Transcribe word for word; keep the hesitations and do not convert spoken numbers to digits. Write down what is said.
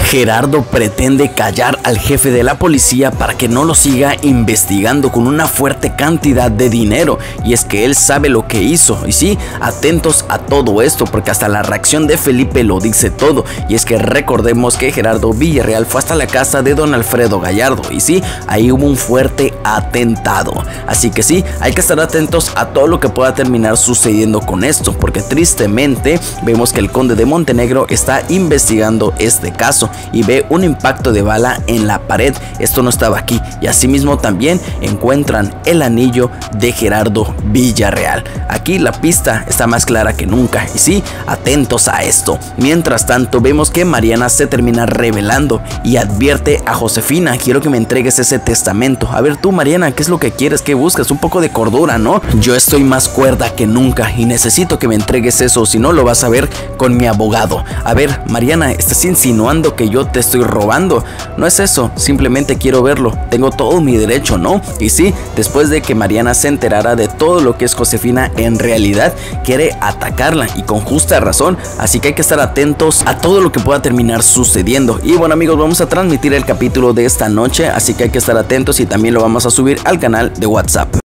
Gerardo pretende callar al jefe de la policía para que no lo siga investigando con una fuerte cantidad de dinero, y es que él sabe lo que hizo. Y sí, atentos a todo esto porque hasta la reacción de Felipe lo dice todo, y es que recordemos que Gerardo Villarreal fue hasta la casa de don Alfredo Gallardo, y sí, ahí hubo un fuerte atentado. Así que sí, hay que estar atentos a todo lo que pueda terminar sucediendo con esto, porque tristemente vemos que el conde de Montenegro está investigando este caso y ve un impacto de bala en la pared. Esto no estaba aquí, y asimismo también encuentran el anillo de Gerardo Villarreal. Aquí la pista está más clara que nunca, y sí, atentos a esto. Mientras tanto vemos que Mariana se termina revelando y advierte a Josefina: quiero que me entregues ese testamento. A ver tú, Mariana, ¿qué es lo que quieres? ¿Qué buscas? Un poco de cordura, ¿no? Yo estoy más cuerda que nunca y necesito que me entregues eso, si no lo vas a ver con mi abogado. A ver, Mariana, estás insinuando que yo te estoy robando. No es eso, simplemente quiero verlo, tengo todo mi derecho, ¿no? Y sí, después de que Mariana se enterara de todo lo que es Josefina, en realidad quiere atacarla, y con justa razón. Así que hay que estar atentos a todo lo que pueda terminar sucediendo. Y bueno, amigos, vamos a transmitir el capítulo de esta noche, así que hay que estar atentos y también lo vamos a subir al canal de WhatsApp.